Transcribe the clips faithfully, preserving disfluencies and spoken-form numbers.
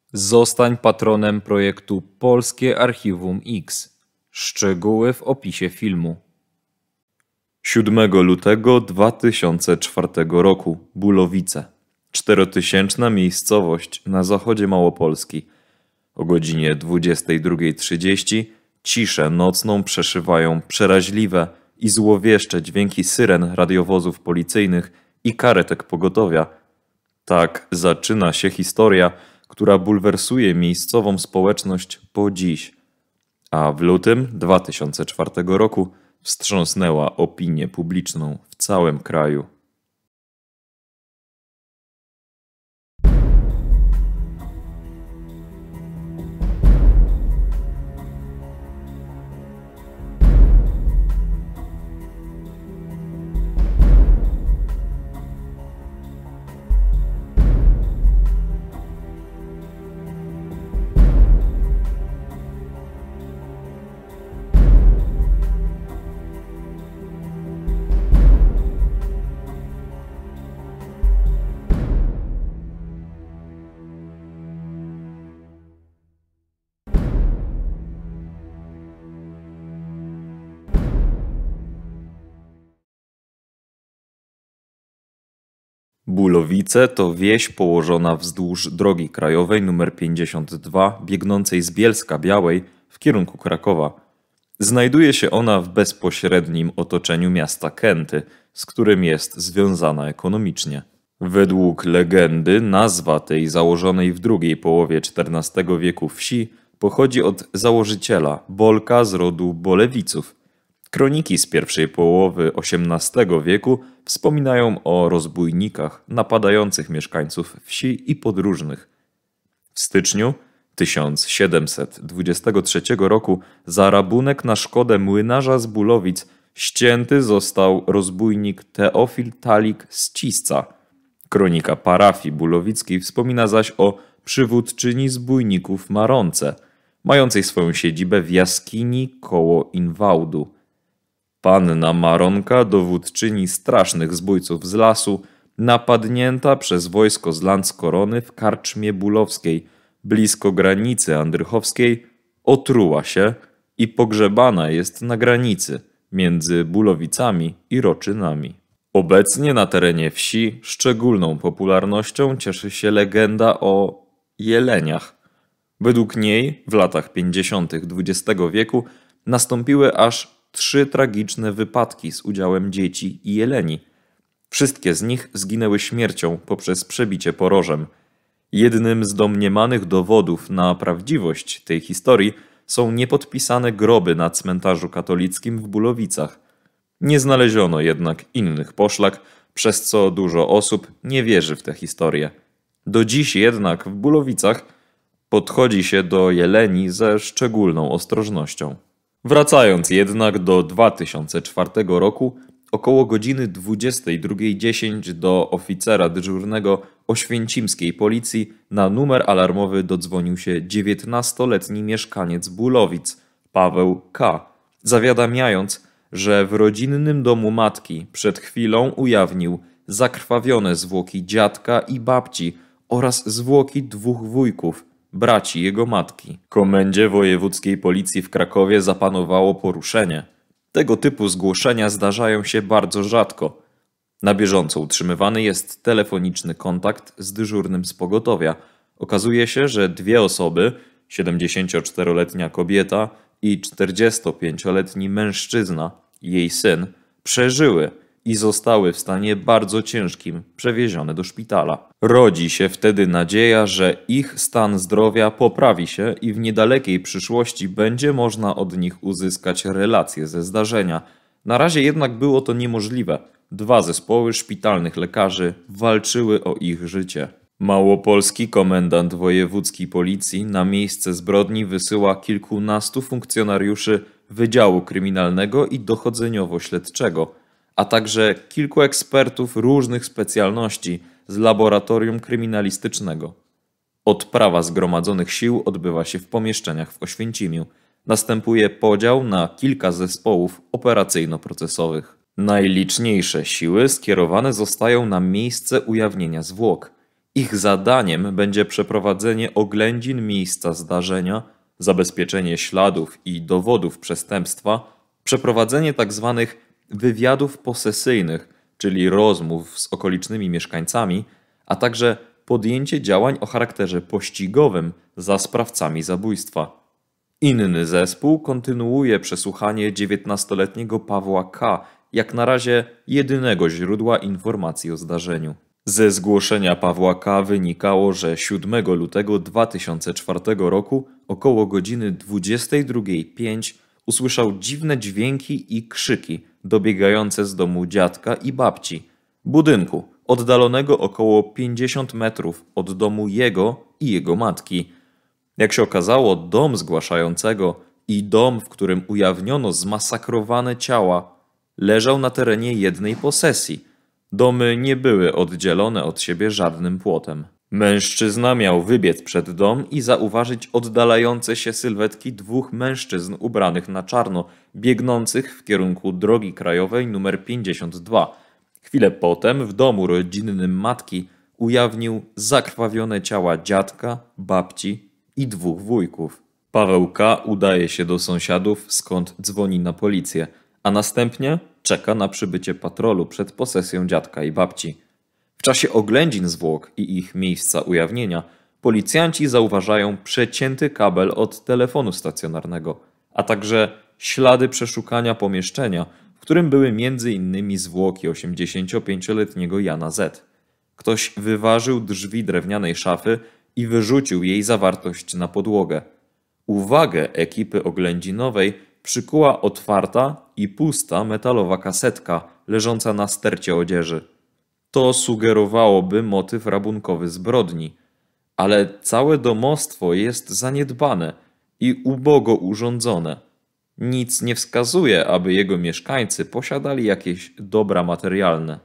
Zostań patronem projektu Polskie Archiwum X. Szczegóły w opisie filmu. siódmego lutego dwa tysiące czwartego roku. Bulowice. Czterotysięczna miejscowość na zachodzie Małopolski. O godzinie dwudziestej drugiej trzydzieści ciszę nocną przeszywają przeraźliwe i złowieszcze dźwięki syren radiowozów policyjnych i karetek pogotowia. Tak zaczyna się historia, która bulwersuje miejscową społeczność po dziś, a w lutym dwa tysiące czwartego roku wstrząsnęła opinię publiczną w całym kraju. Bulowice to wieś położona wzdłuż drogi krajowej nr pięćdziesiąt dwa, biegnącej z Bielska-Białej w kierunku Krakowa. Znajduje się ona w bezpośrednim otoczeniu miasta Kęty, z którym jest związana ekonomicznie. Według legendy nazwa tej założonej w drugiej połowie czternastego wieku wsi pochodzi od założyciela, Bolka z rodu Bolewiców. Kroniki z pierwszej połowy osiemnastego wieku wspominają o rozbójnikach napadających mieszkańców wsi i podróżnych. W styczniu tysiąc siedemset dwudziestego trzeciego roku za rabunek na szkodę młynarza z Bulowic ścięty został rozbójnik Teofil Talik z Cisca. Kronika parafii bulowickiej wspomina zaś o przywódczyni zbójników Maronce, mającej swoją siedzibę w jaskini koło Inwałdu. Panna Maronka, dowódczyni strasznych zbójców z lasu, napadnięta przez wojsko z Landskorony w Karczmie Bulowskiej, blisko granicy andrychowskiej, otruła się i pogrzebana jest na granicy między Bulowicami i Roczynami. Obecnie na terenie wsi szczególną popularnością cieszy się legenda o jeleniach. Według niej w latach pięćdziesiątych dwudziestego wieku nastąpiły aż trzy tragiczne wypadki z udziałem dzieci i jeleni. Wszystkie z nich zginęły śmiercią poprzez przebicie porożem. Jednym z domniemanych dowodów na prawdziwość tej historii są niepodpisane groby na cmentarzu katolickim w Bulowicach. Nie znaleziono jednak innych poszlak, przez co dużo osób nie wierzy w tę historię. Do dziś jednak w Bulowicach podchodzi się do jeleni ze szczególną ostrożnością. Wracając jednak do dwa tysiące czwartego roku, około godziny dwudziestej drugiej dziesięć do oficera dyżurnego oświęcimskiej policji na numer alarmowy dodzwonił się dziewiętnastoletni mieszkaniec Bulowic, Paweł K., zawiadamiając, że w rodzinnym domu matki przed chwilą ujawnił zakrwawione zwłoki dziadka i babci oraz zwłoki dwóch wujków, braci jego matki. Komendzie wojewódzkiej policji w Krakowie zapanowało poruszenie. Tego typu zgłoszenia zdarzają się bardzo rzadko. Na bieżąco utrzymywany jest telefoniczny kontakt z dyżurnym z pogotowia. Okazuje się, że dwie osoby, siedemdziesięcioczteroletnia kobieta i czterdziestopięcioletni mężczyzna, jej syn, przeżyły i zostały w stanie bardzo ciężkim przewiezione do szpitala. Rodzi się wtedy nadzieja, że ich stan zdrowia poprawi się i w niedalekiej przyszłości będzie można od nich uzyskać relacje ze zdarzenia. Na razie jednak było to niemożliwe. Dwa zespoły szpitalnych lekarzy walczyły o ich życie. Małopolski komendant wojewódzki policji na miejsce zbrodni wysyła kilkunastu funkcjonariuszy Wydziału Kryminalnego i Dochodzeniowo-Śledczego, a także kilku ekspertów różnych specjalności z laboratorium kryminalistycznego. Odprawa zgromadzonych sił odbywa się w pomieszczeniach w Oświęcimiu. Następuje podział na kilka zespołów operacyjno-procesowych. Najliczniejsze siły skierowane zostają na miejsce ujawnienia zwłok. Ich zadaniem będzie przeprowadzenie oględzin miejsca zdarzenia, zabezpieczenie śladów i dowodów przestępstwa, przeprowadzenie tzw. wywiadów posesyjnych, czyli rozmów z okolicznymi mieszkańcami, a także podjęcie działań o charakterze pościgowym za sprawcami zabójstwa. Inny zespół kontynuuje przesłuchanie dziewiętnastoletniego Pawła K. jak na razie jedynego źródła informacji o zdarzeniu. Ze zgłoszenia Pawła K. wynikało, że siódmego lutego dwa tysiące czwartego roku około godziny dwudziestej drugiej pięć usłyszał dziwne dźwięki i krzyki dobiegające z domu dziadka i babci, budynku oddalonego około pięćdziesiąt metrów od domu jego i jego matki. Jak się okazało, dom zgłaszającego i dom, w którym ujawniono zmasakrowane ciała, leżał na terenie jednej posesji. Domy nie były oddzielone od siebie żadnym płotem. Mężczyzna miał wybiec przed dom i zauważyć oddalające się sylwetki dwóch mężczyzn ubranych na czarno, biegnących w kierunku drogi krajowej nr pięćdziesiąt dwa. Chwilę potem w domu rodzinnym matki ujawnił zakrwawione ciała dziadka, babci i dwóch wujków. Paweł K. udaje się do sąsiadów, skąd dzwoni na policję, a następnie czeka na przybycie patrolu przed posesją dziadka i babci. W czasie oględzin zwłok i ich miejsca ujawnienia policjanci zauważają przecięty kabel od telefonu stacjonarnego, a także ślady przeszukania pomieszczenia, w którym były między innymi zwłoki osiemdziesięciopięcioletniego Jana Z. Ktoś wyważył drzwi drewnianej szafy i wyrzucił jej zawartość na podłogę. Uwagę ekipy oględzinowej przykuła otwarta i pusta metalowa kasetka leżąca na stercie odzieży. To sugerowałoby motyw rabunkowy zbrodni, ale całe domostwo jest zaniedbane i ubogo urządzone. Nic nie wskazuje, aby jego mieszkańcy posiadali jakieś dobra materialne.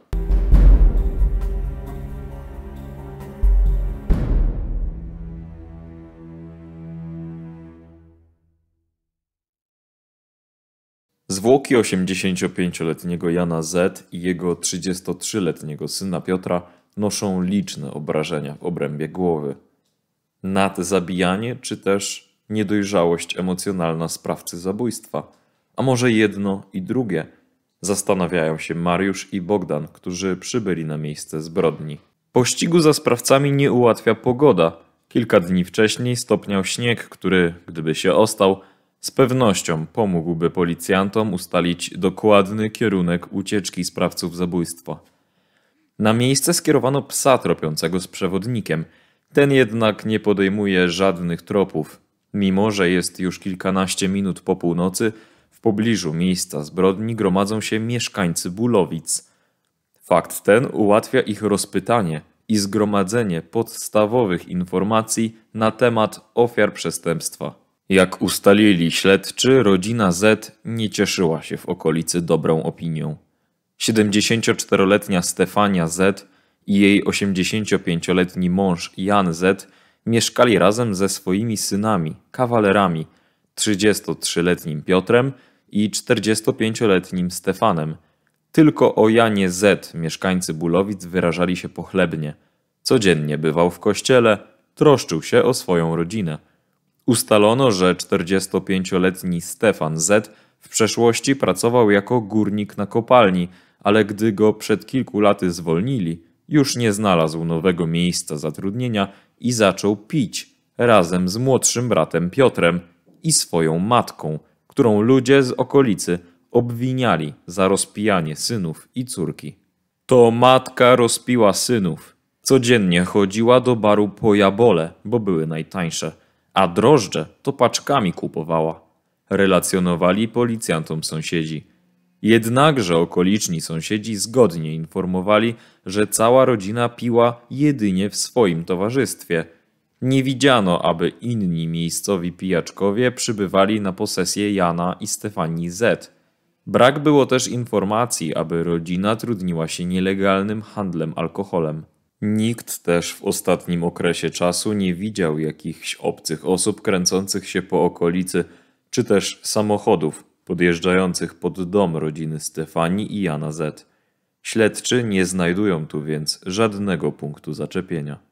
Zwłoki osiemdziesięciopięcioletniego Jana Z. i jego trzydziestotrzyletniego syna Piotra noszą liczne obrażenia w obrębie głowy. Nadzabijanie czy też niedojrzałość emocjonalna sprawcy zabójstwa, a może jedno i drugie, zastanawiają się Mariusz i Bogdan, którzy przybyli na miejsce zbrodni. Pościgu za sprawcami nie ułatwia pogoda. Kilka dni wcześniej stopniał śnieg, który, gdyby się ostał, z pewnością pomógłby policjantom ustalić dokładny kierunek ucieczki sprawców zabójstwa. Na miejsce skierowano psa tropiącego z przewodnikiem. Ten jednak nie podejmuje żadnych tropów. Mimo że jest już kilkanaście minut po północy, w pobliżu miejsca zbrodni gromadzą się mieszkańcy Bulowic. Fakt ten ułatwia ich rozpytanie i zgromadzenie podstawowych informacji na temat ofiar przestępstwa. Jak ustalili śledczy, rodzina Z nie cieszyła się w okolicy dobrą opinią. siedemdziesięcioczteroletnia Stefania Z i jej osiemdziesięciopięcioletni mąż Jan Z mieszkali razem ze swoimi synami, kawalerami, trzydziestotrzyletnim Piotrem i czterdziestopięcioletnim Stefanem. Tylko o Janie Z mieszkańcy Bulowic wyrażali się pochlebnie. Codziennie bywał w kościele, troszczył się o swoją rodzinę. Ustalono, że czterdziestopięcioletni Stefan Z w przeszłości pracował jako górnik na kopalni, ale gdy go przed kilku laty zwolnili, już nie znalazł nowego miejsca zatrudnienia i zaczął pić razem z młodszym bratem Piotrem i swoją matką, którą ludzie z okolicy obwiniali za rozpijanie synów i córki. To matka rozpiła synów. Codziennie chodziła do baru po jabole, bo były najtańsze, a drożdże to paczkami kupowała. Relacjonowali policjantom sąsiedzi. Jednakże okoliczni sąsiedzi zgodnie informowali, że cała rodzina piła jedynie w swoim towarzystwie. Nie widziano, aby inni miejscowi pijaczkowie przybywali na posesję Jana i Stefanii Z. Brak było też informacji, aby rodzina trudniła się nielegalnym handlem alkoholem. Nikt też w ostatnim okresie czasu nie widział jakichś obcych osób kręcących się po okolicy, czy też samochodów podjeżdżających pod dom rodziny Stefanii i Jana Z. Śledczy nie znajdują tu więc żadnego punktu zaczepienia.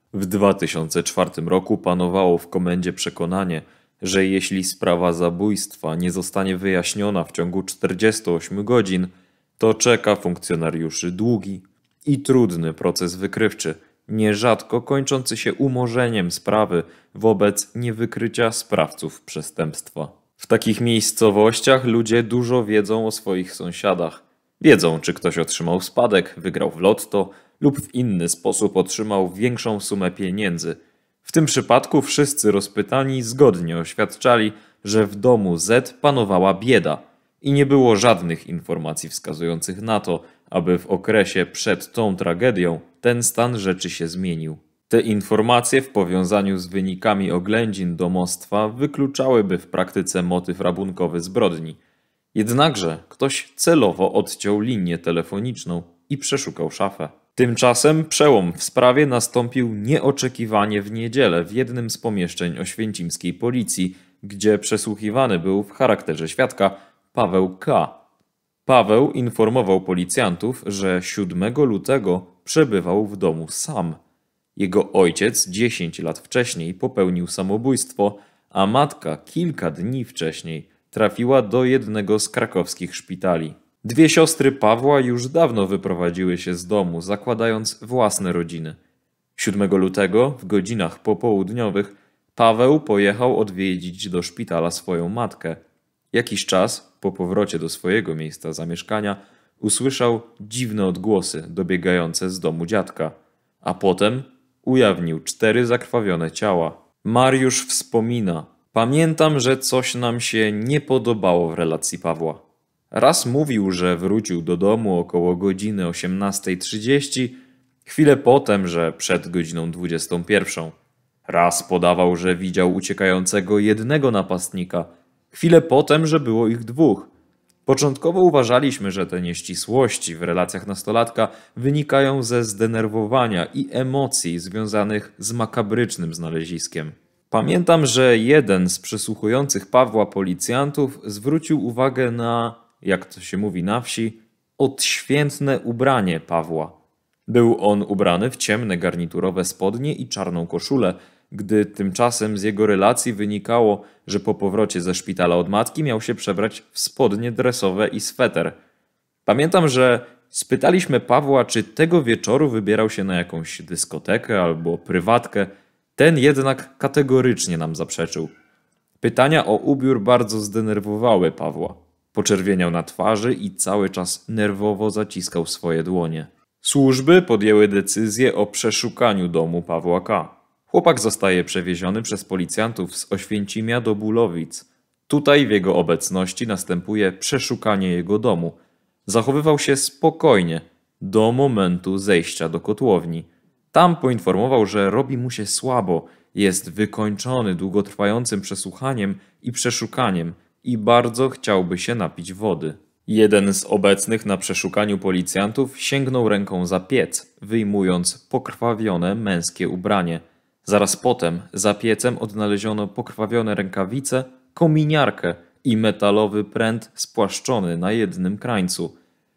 W dwa tysiące czwartym roku panowało w komendzie przekonanie, że jeśli sprawa zabójstwa nie zostanie wyjaśniona w ciągu czterdziestu ośmiu godzin, to czeka funkcjonariuszy długi i trudny proces wykrywczy, nierzadko kończący się umorzeniem sprawy wobec niewykrycia sprawców przestępstwa. W takich miejscowościach ludzie dużo wiedzą o swoich sąsiadach. Wiedzą, czy ktoś otrzymał spadek, wygrał w lotto lub w inny sposób otrzymał większą sumę pieniędzy. W tym przypadku wszyscy rozpytani zgodnie oświadczali, że w domu Z panowała bieda i nie było żadnych informacji wskazujących na to, aby w okresie przed tą tragedią ten stan rzeczy się zmienił. Te informacje w powiązaniu z wynikami oględzin domostwa wykluczałyby w praktyce motyw rabunkowy zbrodni. Jednakże ktoś celowo odciął linię telefoniczną i przeszukał szafę. Tymczasem przełom w sprawie nastąpił nieoczekiwanie w niedzielę w jednym z pomieszczeń oświęcimskiej policji, gdzie przesłuchiwany był w charakterze świadka Paweł K. Paweł informował policjantów, że siódmego lutego przebywał w domu sam. Jego ojciec dziesięć lat wcześniej popełnił samobójstwo, a matka kilka dni wcześniej trafiła do jednego z krakowskich szpitali. Dwie siostry Pawła już dawno wyprowadziły się z domu, zakładając własne rodziny. siódmego lutego w godzinach popołudniowych Paweł pojechał odwiedzić do szpitala swoją matkę. Jakiś czas po powrocie do swojego miejsca zamieszkania usłyszał dziwne odgłosy dobiegające z domu dziadka, a potem ujawnił cztery zakrwawione ciała. Mariusz wspomina: pamiętam, że coś nam się nie podobało w relacji Pawła. Raz mówił, że wrócił do domu około godziny osiemnastej trzydzieści, chwilę potem, że przed godziną dwudziestą pierwszą. Raz podawał, że widział uciekającego jednego napastnika, chwilę potem, że było ich dwóch. Początkowo uważaliśmy, że te nieścisłości w relacjach nastolatka wynikają ze zdenerwowania i emocji związanych z makabrycznym znaleziskiem. Pamiętam, że jeden z przesłuchujących Pawła policjantów zwrócił uwagę na, jak to się mówi na wsi, odświętne ubranie Pawła. Był on ubrany w ciemne garniturowe spodnie i czarną koszulę, gdy tymczasem z jego relacji wynikało, że po powrocie ze szpitala od matki miał się przebrać w spodnie dresowe i sweter. Pamiętam, że spytaliśmy Pawła, czy tego wieczoru wybierał się na jakąś dyskotekę albo prywatkę. Ten jednak kategorycznie nam zaprzeczył. Pytania o ubiór bardzo zdenerwowały Pawła. Poczerwieniał na twarzy i cały czas nerwowo zaciskał swoje dłonie. Służby podjęły decyzję o przeszukaniu domu Pawła K. Chłopak zostaje przewieziony przez policjantów z Oświęcimia do Bulowic. Tutaj w jego obecności następuje przeszukanie jego domu. Zachowywał się spokojnie do momentu zejścia do kotłowni. Tam poinformował, że robi mu się słabo, jest wykończony długotrwającym przesłuchaniem i przeszukaniem i bardzo chciałby się napić wody. Jeden z obecnych na przeszukaniu policjantów sięgnął ręką za piec, wyjmując pokrwawione męskie ubranie. Zaraz potem za piecem odnaleziono pokrwawione rękawice, kominiarkę i metalowy pręt spłaszczony na jednym krańcu.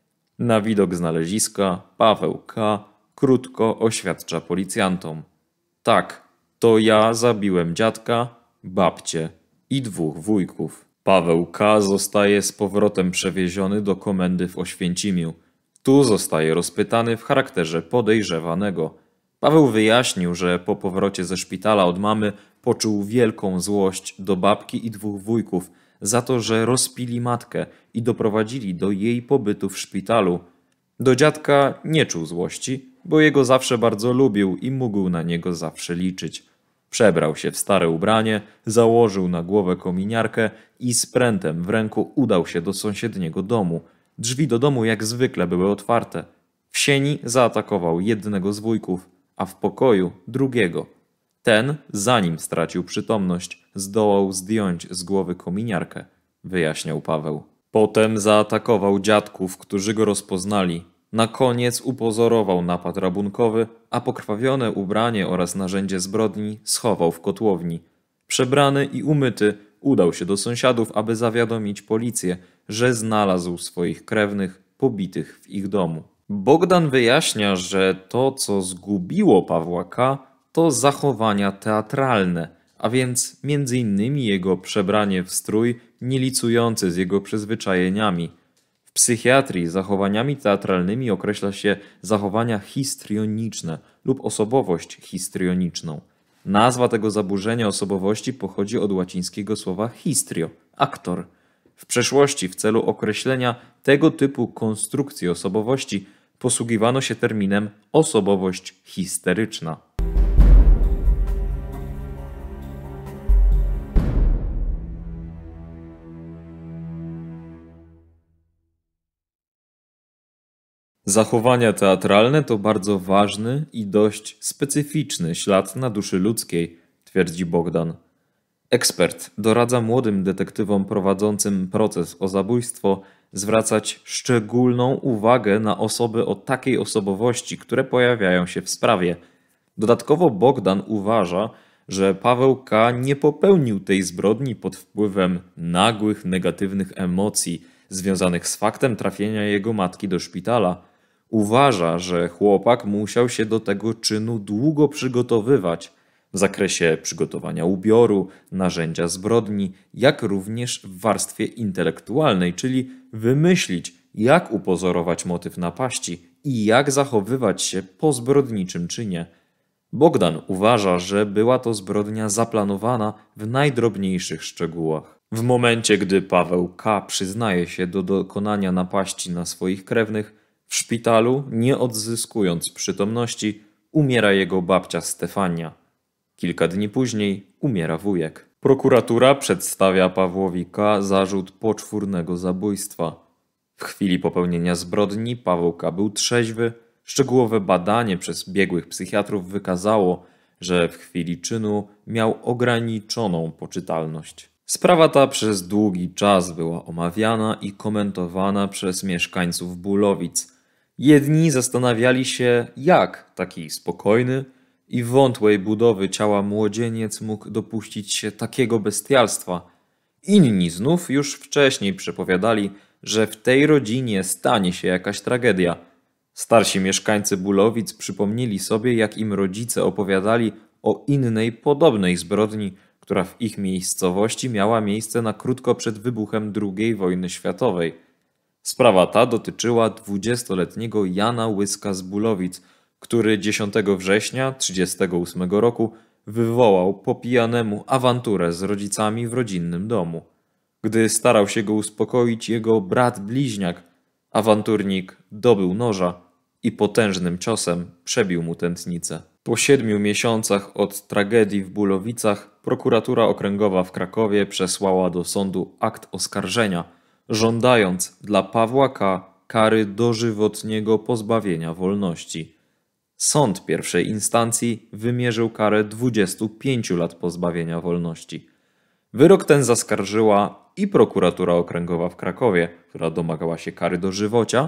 Na widok znaleziska Paweł K. krótko oświadcza policjantom: tak, to ja zabiłem dziadka, babcię i dwóch wujków. Paweł K. zostaje z powrotem przewieziony do komendy w Oświęcimiu. Tu zostaje rozpytany w charakterze podejrzewanego. Paweł wyjaśnił, że po powrocie ze szpitala od mamy poczuł wielką złość do babki i dwóch wujków za to, że rozpili matkę i doprowadzili do jej pobytu w szpitalu. Do dziadka nie czuł złości, bo jego zawsze bardzo lubił i mógł na niego zawsze liczyć. Przebrał się w stare ubranie, założył na głowę kominiarkę i z prętem w ręku udał się do sąsiedniego domu. Drzwi do domu jak zwykle były otwarte. W sieni zaatakował jednego z wujków, a w pokoju drugiego. Ten, zanim stracił przytomność, zdołał zdjąć z głowy kominiarkę, wyjaśniał Paweł. Potem zaatakował dziadków, którzy go rozpoznali. Na koniec upozorował napad rabunkowy, a pokrwawione ubranie oraz narzędzie zbrodni schował w kotłowni. Przebrany i umyty udał się do sąsiadów, aby zawiadomić policję, że znalazł swoich krewnych pobitych w ich domu. Bogdan wyjaśnia, że to, co zgubiło Pawła K., to zachowania teatralne, a więc między innymi jego przebranie w strój nielicujący z jego przyzwyczajeniami. W psychiatrii zachowaniami teatralnymi określa się zachowania histrioniczne lub osobowość histrioniczną. Nazwa tego zaburzenia osobowości pochodzi od łacińskiego słowa histrio, aktor. W przeszłości w celu określenia tego typu konstrukcji osobowości posługiwano się terminem osobowość histeryczna. Zachowania teatralne to bardzo ważny i dość specyficzny ślad na duszy ludzkiej, twierdzi Bogdan. Ekspert doradza młodym detektywom prowadzącym proces o zabójstwo zwracać szczególną uwagę na osoby o takiej osobowości, które pojawiają się w sprawie. Dodatkowo Bogdan uważa, że Paweł K. nie popełnił tej zbrodni pod wpływem nagłych, negatywnych emocji związanych z faktem trafienia jego matki do szpitala. Uważa, że chłopak musiał się do tego czynu długo przygotowywać w zakresie przygotowania ubioru, narzędzia zbrodni, jak również w warstwie intelektualnej, czyli wymyślić, jak upozorować motyw napaści i jak zachowywać się po zbrodniczym czynie. Bogdan uważa, że była to zbrodnia zaplanowana w najdrobniejszych szczegółach. W momencie, gdy Paweł K. przyznaje się do dokonania napaści na swoich krewnych, w szpitalu, nie odzyskując przytomności, umiera jego babcia Stefania. Kilka dni później umiera wujek. Prokuratura przedstawia Pawłowi K. zarzut poczwórnego zabójstwa. W chwili popełnienia zbrodni Paweł K. był trzeźwy. Szczegółowe badanie przez biegłych psychiatrów wykazało, że w chwili czynu miał ograniczoną poczytalność. Sprawa ta przez długi czas była omawiana i komentowana przez mieszkańców Bólowic. Jedni zastanawiali się, jak taki spokojny i wątłej budowy ciała młodzieniec mógł dopuścić się takiego bestialstwa. Inni znów już wcześniej przepowiadali, że w tej rodzinie stanie się jakaś tragedia. Starsi mieszkańcy Bólowic przypomnieli sobie, jak im rodzice opowiadali o innej, podobnej zbrodni, która w ich miejscowości miała miejsce na krótko przed wybuchem drugiej wojny światowej. Sprawa ta dotyczyła dwudziestoletniego Jana Łyska z Bólowic, który dziesiątego września tysiąc dziewięćset trzydziestego ósmego roku wywołał po pijanemu awanturę z rodzicami w rodzinnym domu. Gdy starał się go uspokoić jego brat bliźniak, awanturnik dobył noża i potężnym ciosem przebił mu tętnicę. Po siedmiu miesiącach od tragedii w Bólowicach prokuratura okręgowa w Krakowie przesłała do sądu akt oskarżenia, żądając dla Pawła K. kary dożywotniego pozbawienia wolności. Sąd pierwszej instancji wymierzył karę dwudziestu pięciu lat pozbawienia wolności. Wyrok ten zaskarżyła i prokuratura okręgowa w Krakowie, która domagała się kary dożywocia,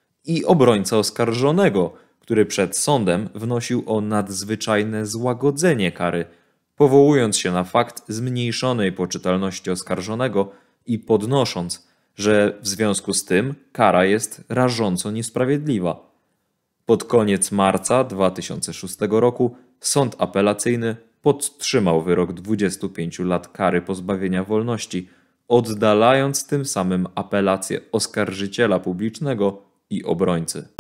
i obrońca oskarżonego, który przed sądem wnosił o nadzwyczajne złagodzenie kary, powołując się na fakt zmniejszonej poczytalności oskarżonego i podnosząc, że w związku z tym kara jest rażąco niesprawiedliwa. Pod koniec marca dwa tysiące szóstego roku sąd apelacyjny podtrzymał wyrok dwudziestu pięciu lat kary pozbawienia wolności, oddalając tym samym apelację oskarżyciela publicznego i obrońcy.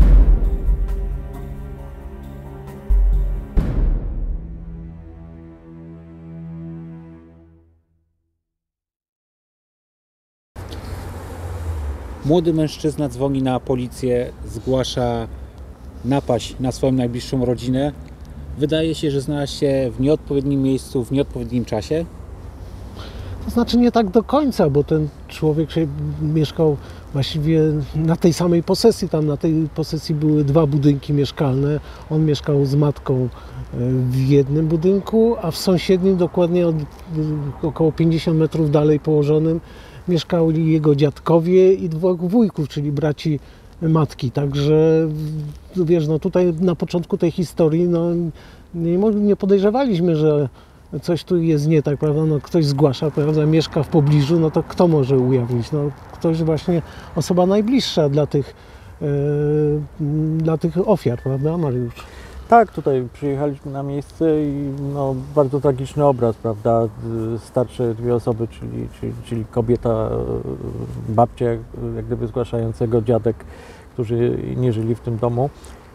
Młody mężczyzna dzwoni na policję, zgłasza napaść na swoją najbliższą rodzinę. Wydaje się, że znalazł się w nieodpowiednim miejscu, w nieodpowiednim czasie. To znaczy nie tak do końca, bo ten człowiek się mieszkał właściwie na tej samej posesji. Tam na tej posesji były dwa budynki mieszkalne. On mieszkał z matką w jednym budynku, a w sąsiednim, dokładnie od, około pięćdziesiąt metrów dalej położonym, mieszkali jego dziadkowie i dwóch wujków, czyli braci matki. Także wiesz, no tutaj na początku tej historii no, nie, nie podejrzewaliśmy, że coś tu jest nie tak, prawda? No, ktoś zgłasza, prawda? Mieszka w pobliżu, no to kto może ujawnić? No, ktoś właśnie, osoba najbliższa dla tych, yy, dla tych ofiar, prawda, Mariusz? Tak, tutaj przyjechaliśmy na miejsce i no, bardzo tragiczny obraz, prawda? Starsze dwie osoby, czyli, czyli, czyli kobieta, babcia, jak gdyby zgłaszającego, dziadek, którzy nie żyli w tym domu.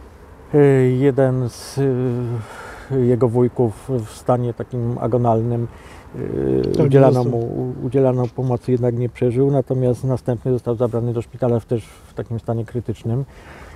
Jeden z jego wujków w stanie takim agonalnym, tak, udzielano mu udzielano pomocy, jednak nie przeżył, natomiast następny został zabrany do szpitala też w takim stanie krytycznym.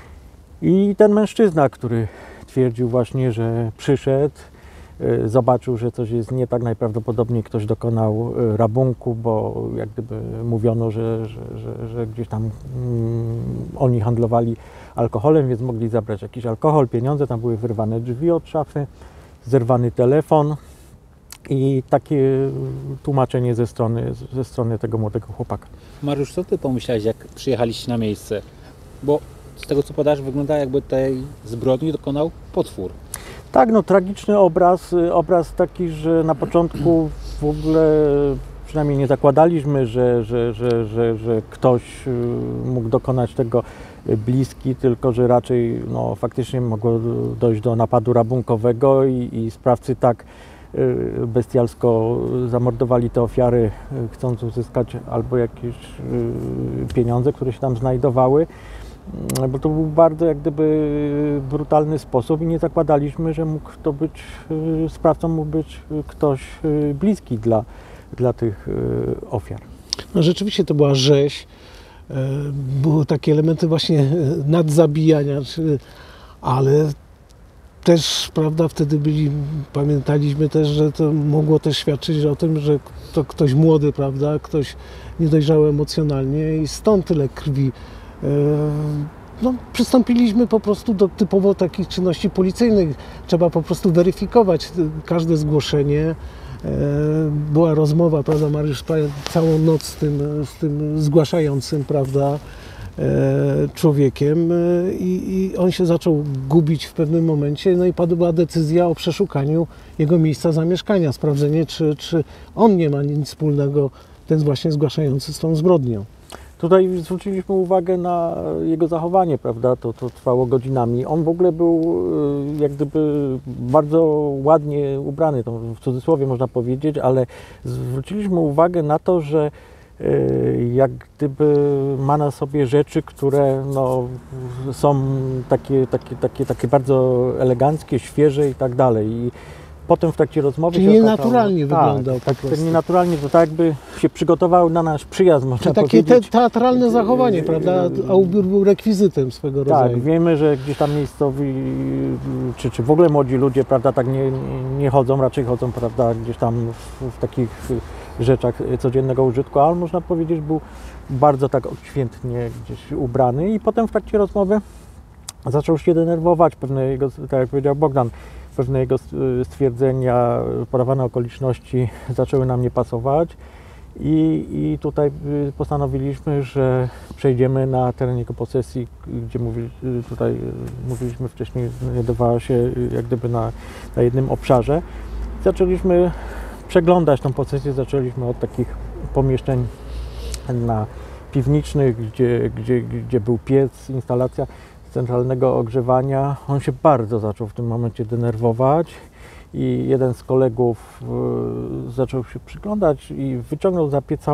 I ten mężczyzna, który twierdził właśnie, że przyszedł, zobaczył, że coś jest nie tak, najprawdopodobniej ktoś dokonał rabunku, bo jak gdyby mówiono, że, że, że, że gdzieś tam mm, oni handlowali alkoholem, więc mogli zabrać jakiś alkohol, pieniądze, tam były wyrwane drzwi od szafy, zerwany telefon i takie tłumaczenie ze strony, ze strony tego młodego chłopaka. Mariusz, co ty pomyślałeś, jak przyjechaliście na miejsce? Bo z tego, co podasz, wygląda, jakby tej zbrodni dokonał potwór. Tak, no tragiczny obraz, obraz taki, że na początku w ogóle przynajmniej nie zakładaliśmy, że, że, że, że, że ktoś mógł dokonać tego bliski, tylko że raczej no, faktycznie mogło dojść do napadu rabunkowego i, i sprawcy tak bestialsko zamordowali te ofiary, chcąc uzyskać albo jakieś pieniądze, które się tam znajdowały. Bo to był bardzo jak gdyby brutalny sposób i nie zakładaliśmy, że mógł to być, sprawcą mógł być ktoś bliski dla, dla tych ofiar. No rzeczywiście to była rzeź, były takie elementy właśnie nadzabijania, ale też, prawda, wtedy byli, pamiętaliśmy też, że to mogło też świadczyć o tym, że to ktoś młody, prawda, ktoś niedojrzały emocjonalnie i stąd tyle krwi. No, przystąpiliśmy po prostu do typowo takich czynności policyjnych. Trzeba po prostu weryfikować każde zgłoszenie. Była rozmowa, prawda, Mariusz całą noc z tym, z tym zgłaszającym, prawda, człowiekiem i, i on się zaczął gubić w pewnym momencie, no i padła decyzja o przeszukaniu jego miejsca zamieszkania, sprawdzenie, czy, czy on nie ma nic wspólnego, ten właśnie zgłaszający, z tą zbrodnią. Tutaj zwróciliśmy uwagę na jego zachowanie, prawda, to, to trwało godzinami. On w ogóle był jak gdyby bardzo ładnie ubrany, to w cudzysłowie można powiedzieć, ale zwróciliśmy uwagę na to, że jak gdyby ma na sobie rzeczy, które no, są takie, takie, takie, takie bardzo eleganckie, świeże i tak dalej. I potem w trakcie rozmowy Czyli się nienaturalnie okazało, wyglądał tak, po tak, prostu. tak nienaturalnie, to tak jakby się przygotował na nasz przyjazd, można takie powiedzieć. Te, teatralne zachowanie, prawda, a ubiór był rekwizytem swego rodzaju. Tak, wiemy, że gdzieś tam miejscowi, czy, czy w ogóle młodzi ludzie, prawda, tak nie, nie chodzą, raczej chodzą, prawda, gdzieś tam w, w takich rzeczach codziennego użytku, ale można powiedzieć, był bardzo tak odświętnie gdzieś ubrany i potem w trakcie rozmowy zaczął się denerwować, pewne jego, tak jak powiedział Bogdan, pewne jego stwierdzenia, podawane okoliczności zaczęły nam nie pasować i, i tutaj postanowiliśmy, że przejdziemy na teren jego posesji, gdzie mówili, tutaj mówiliśmy wcześniej, znajdowała się jak gdyby na, na jednym obszarze. Zaczęliśmy przeglądać tą posesję, zaczęliśmy od takich pomieszczeń na piwniczych, gdzie, gdzie, gdzie był piec, instalacja centralnego ogrzewania. On się bardzo zaczął w tym momencie denerwować i jeden z kolegów y, zaczął się przyglądać i wyciągnął za pieca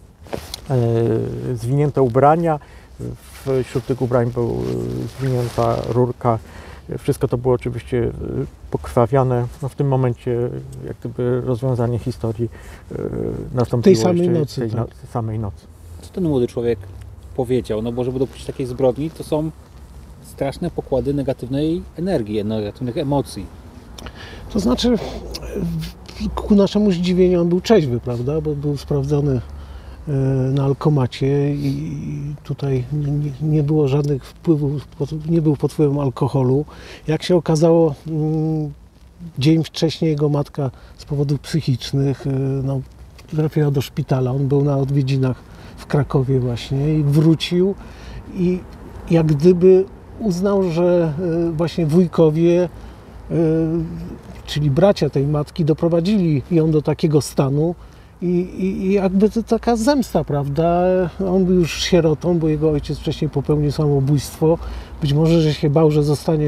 y, zwinięte ubrania. Wśród tych ubrań był y, zwinięta rurka. Wszystko to było oczywiście y, pokrwawiane. No, w tym momencie jak gdyby rozwiązanie historii y, nastąpiło tej samej jeszcze nocy, tej tak. no, samej nocy. Co ten młody człowiek powiedział? No bo żeby dopuścić takiej zbrodni, to są straszne pokłady negatywnej energii, negatywnych emocji. To znaczy, ku naszemu zdziwieniu on był trzeźwy, prawda, bo był sprawdzony na alkomacie i tutaj nie, nie było żadnych wpływów, nie był pod wpływem alkoholu. Jak się okazało, dzień wcześniej jego matka z powodów psychicznych no, trafiła do szpitala. On był na odwiedzinach w Krakowie właśnie i wrócił i jak gdyby uznał, że właśnie wujkowie, czyli bracia tej matki, doprowadzili ją do takiego stanu i, i, i jakby to taka zemsta, prawda? On był już sierotą, bo jego ojciec wcześniej popełnił samobójstwo. Być może, że się bał, że zostanie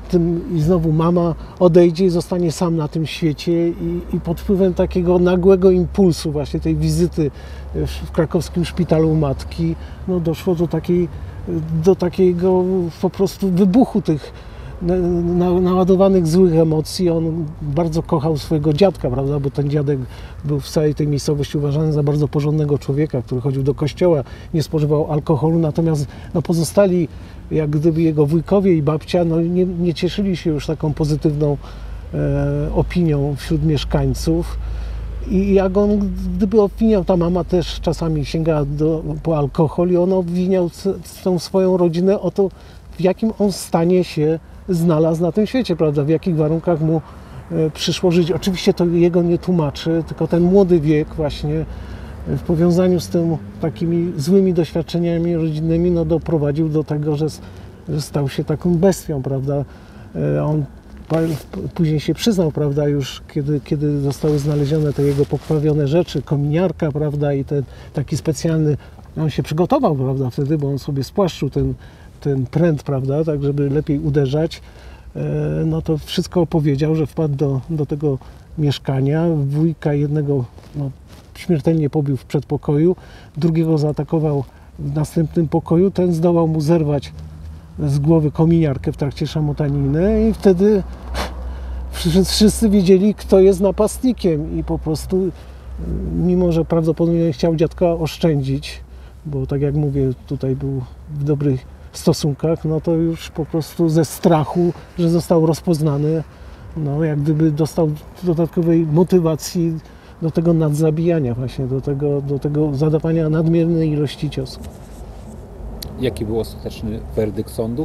tym i znowu mama odejdzie i zostanie sam na tym świecie i, i pod wpływem takiego nagłego impulsu właśnie tej wizyty w krakowskim szpitalu matki, no doszło do takiej, do takiego po prostu wybuchu tych na, naładowanych złych emocji. On bardzo kochał swojego dziadka, prawda, bo ten dziadek był w całej tej miejscowości uważany za bardzo porządnego człowieka, który chodził do kościoła, nie spożywał alkoholu, natomiast no, pozostali jak gdyby jego wujkowie i babcia no, nie, nie cieszyli się już taką pozytywną e, opinią wśród mieszkańców. I jak on, gdyby obwiniał, ta mama też czasami sięgała do, po alkohol i on obwiniał tą swoją rodzinę o to, w jakim on stanie się znalazł na tym świecie, prawda, w jakich warunkach mu e, przyszło żyć. Oczywiście to jego nie tłumaczy, tylko ten młody wiek właśnie w powiązaniu z tym takimi złymi doświadczeniami rodzinnymi no, doprowadził do tego, że, że stał się taką bestią, prawda. E, on później się przyznał, prawda, już kiedy, kiedy zostały znalezione te jego pokrwawione rzeczy, kominiarka, prawda, i ten taki specjalny, on się przygotował, prawda, wtedy, bo on sobie spłaszczył ten, ten pręt, prawda, tak żeby lepiej uderzać, no to wszystko opowiedział, że wpadł do, do tego mieszkania, wujka jednego no, śmiertelnie pobił w przedpokoju, drugiego zaatakował w następnym pokoju, ten zdołał mu zerwać z głowy kominiarkę w trakcie szamotaniny i wtedy wszyscy wiedzieli, kto jest napastnikiem i po prostu, mimo że prawdopodobnie chciał dziadka oszczędzić, bo tak jak mówię, tutaj był w dobrych stosunkach, no to już po prostu ze strachu, że został rozpoznany, no jak gdyby dostał dodatkowej motywacji do tego nadzabijania właśnie, do tego, do tego zadawania nadmiernej ilości ciosów. Jaki był ostateczny werdykt sądu?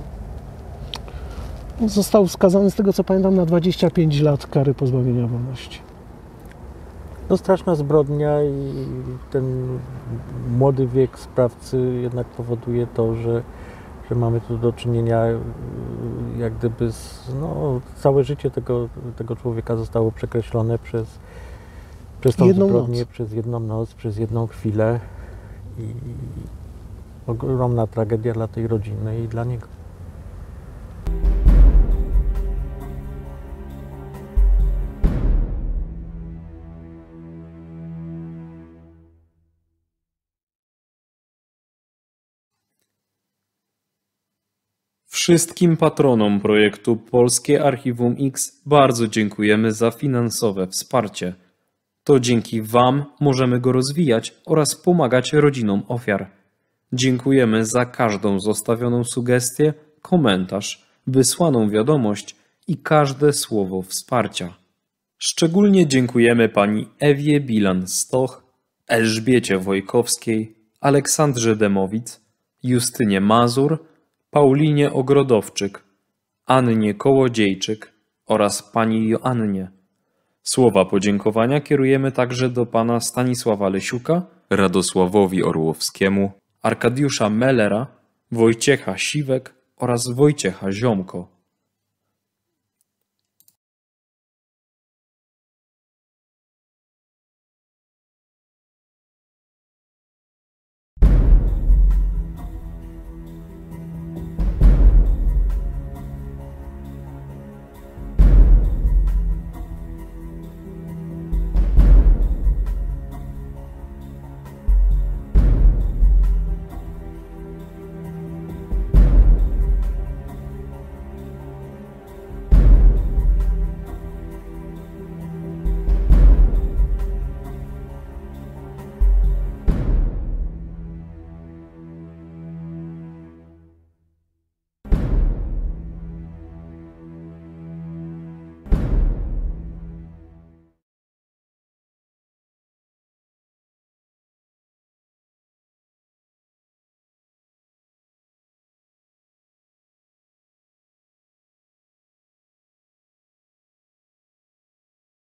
Został skazany, z tego co pamiętam, na dwadzieścia pięć lat kary pozbawienia wolności. No straszna zbrodnia i ten młody wiek sprawcy jednak powoduje to, że, że mamy tu do czynienia jak gdyby z, no, całe życie tego, tego człowieka zostało przekreślone przez, przez tą jedną zbrodnię, noc. przez jedną noc, przez jedną chwilę i ogromna tragedia dla tej rodziny i dla niego. Wszystkim patronom projektu Polskie Archiwum X bardzo dziękujemy za finansowe wsparcie. To dzięki Wam możemy go rozwijać oraz pomagać rodzinom ofiar. Dziękujemy za każdą zostawioną sugestię, komentarz, wysłaną wiadomość i każde słowo wsparcia. Szczególnie dziękujemy pani Ewie Bilan-Stoch, Elżbiecie Wojkowskiej, Aleksandrze Demowic, Justynie Mazur, Paulinie Ogrodowczyk, Annie Kołodziejczyk oraz pani Joannie. Słowa podziękowania kierujemy także do pana Stanisława Lesiuka, Radosławowi Orłowskiemu, Arkadiusza Mellera, Wojciecha Siwek oraz Wojciecha Ziomko.